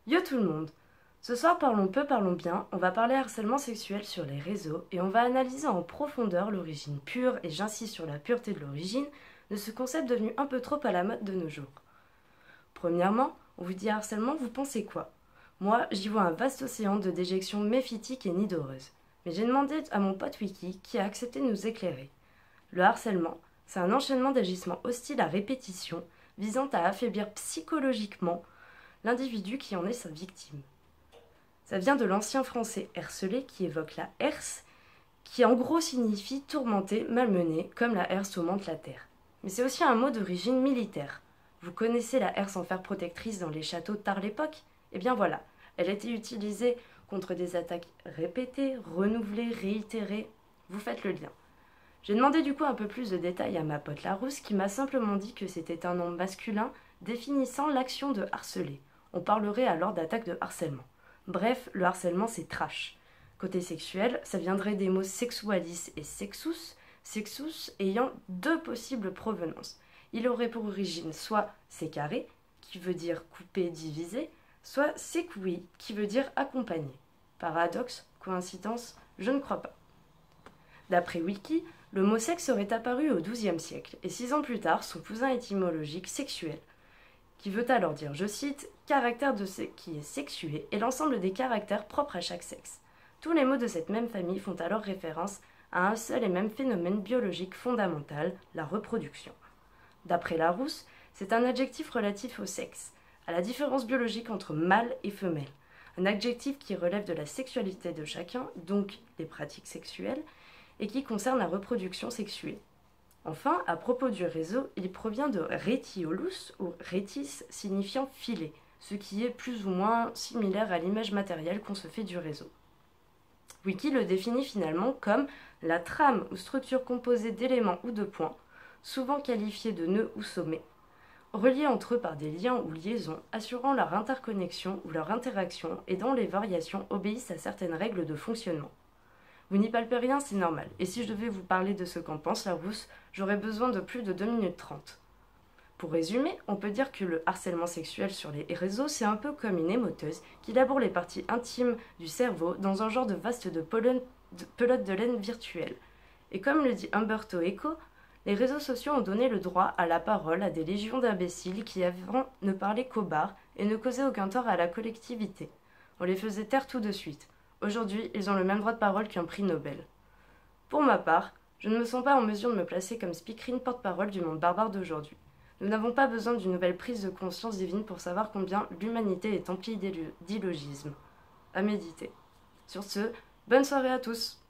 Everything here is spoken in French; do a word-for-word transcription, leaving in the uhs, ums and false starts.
Yo tout le monde! Ce soir, parlons peu, parlons bien, on va parler harcèlement sexuel sur les réseaux et on va analyser en profondeur l'origine pure, et j'insiste sur la pureté de l'origine, de ce concept devenu un peu trop à la mode de nos jours. Premièrement, on vous dit harcèlement, vous pensez quoi? Moi, j'y vois un vaste océan de déjections méphitique et nidoreuses. Mais j'ai demandé à mon pote Wiki qui a accepté de nous éclairer. Le harcèlement, c'est un enchaînement d'agissements hostiles à répétition visant à affaiblir psychologiquement l'individu qui en est sa victime. Ça vient de l'ancien français herceler qui évoque la herse, qui en gros signifie tourmenter, malmener, comme la herse tourmente la terre. Mais c'est aussi un mot d'origine militaire. Vous connaissez la herse en fer protectrice dans les châteaux tard l'époque? Eh bien voilà, elle était utilisée contre des attaques répétées, renouvelées, réitérées. Vous faites le lien. J'ai demandé du coup un peu plus de détails à ma pote Larousse qui m'a simplement dit que c'était un nom masculin définissant l'action de harceler. On parlerait alors d'attaque de harcèlement. Bref, le harcèlement c'est trash. Côté sexuel, ça viendrait des mots sexualis et sexus, sexus ayant deux possibles provenances. Il aurait pour origine soit sécaré, qui veut dire couper, diviser, soit sécoui, qui veut dire accompagner. Paradoxe, coïncidence, je ne crois pas. D'après Wiki, le mot sexe serait apparu au douzième siècle, et six ans plus tard, son cousin étymologique sexuel, qui veut alors dire, je cite, « caractère de ce qui est sexué et l'ensemble des caractères propres à chaque sexe ». Tous les mots de cette même famille font alors référence à un seul et même phénomène biologique fondamental, la reproduction. D'après Larousse, c'est un adjectif relatif au sexe, à la différence biologique entre mâle et femelle, un adjectif qui relève de la sexualité de chacun, donc les pratiques sexuelles, et qui concerne la reproduction sexuée. Enfin, à propos du réseau, il provient de retiolus ou retis signifiant filet, ce qui est plus ou moins similaire à l'image matérielle qu'on se fait du réseau. Wiki le définit finalement comme la trame ou structure composée d'éléments ou de points, souvent qualifiés de nœuds ou sommets, reliés entre eux par des liens ou liaisons, assurant leur interconnexion ou leur interaction et dont les variations obéissent à certaines règles de fonctionnement. Vous n'y palpez rien, c'est normal, et si je devais vous parler de ce qu'en pense Larousse, j'aurais besoin de plus de deux minutes trente. Pour résumer, on peut dire que le harcèlement sexuel sur les réseaux, c'est un peu comme une émotteuse qui laboure les parties intimes du cerveau dans un genre de vaste de pelote de laine virtuelle. Et comme le dit Umberto Eco, les réseaux sociaux ont donné le droit à la parole à des légions d'imbéciles qui avant ne parlaient qu'au bar et ne causaient aucun tort à la collectivité. On les faisait taire tout de suite. Aujourd'hui, ils ont le même droit de parole qu'un prix Nobel. Pour ma part, je ne me sens pas en mesure de me placer comme speakerine porte-parole du monde barbare d'aujourd'hui. Nous n'avons pas besoin d'une nouvelle prise de conscience divine pour savoir combien l'humanité est emplie d'illogisme. À méditer. Sur ce, bonne soirée à tous!